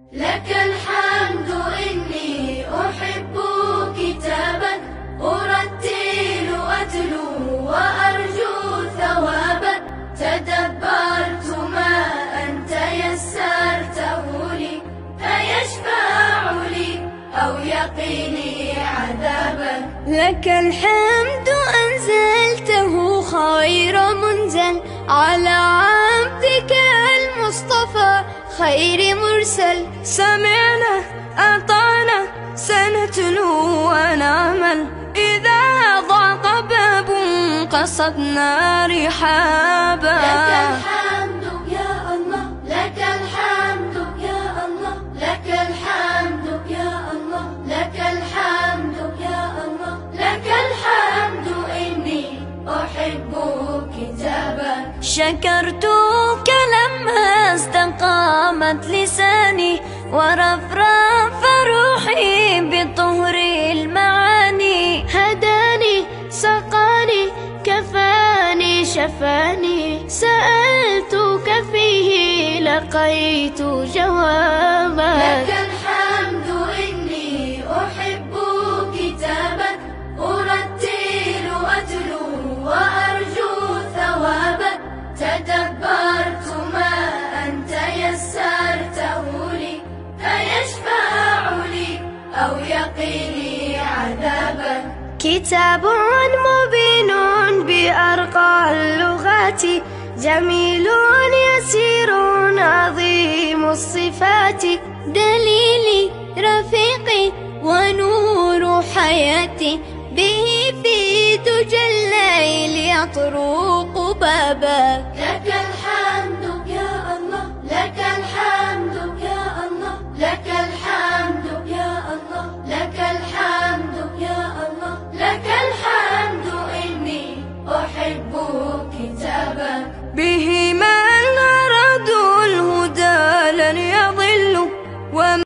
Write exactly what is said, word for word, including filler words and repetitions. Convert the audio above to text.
لك الحمد إني أحب كتابا أرتل أتلو وأرجو ثوابا تدبرت ما أنت يسرته لي فيشفع لي أو يقيني عذابا. لك الحمد أنزلته خير منزل على عبدك المصطفى خير مرسل. سمعنا أطعنا سنتلو ونعمل إذا ضاق باب قصدنا رحابا. لك الحمد يا الله لك الحمد يا الله لك الحمد يا الله لك الحمد يا الله لك الحمد إني أحب كتابا. شكرتك لما استقامت لساني ورفرف روحي بطهر المعاني. هداني سقاني كفاني شفاني سألتك فيه لقيت جوابا. لك الحمد إني أحب كتابا أرتل أتلو وأرجو ثوابا تدبرت ما أنت يسرته لي فيشفع لي أو يقيني عذابا. كتاب مبين بأرقى اللغات جميل يسير عظيم الصفات. دليلي رفيقي ونور حياتي به في دجى الليل يطرق بابا. لك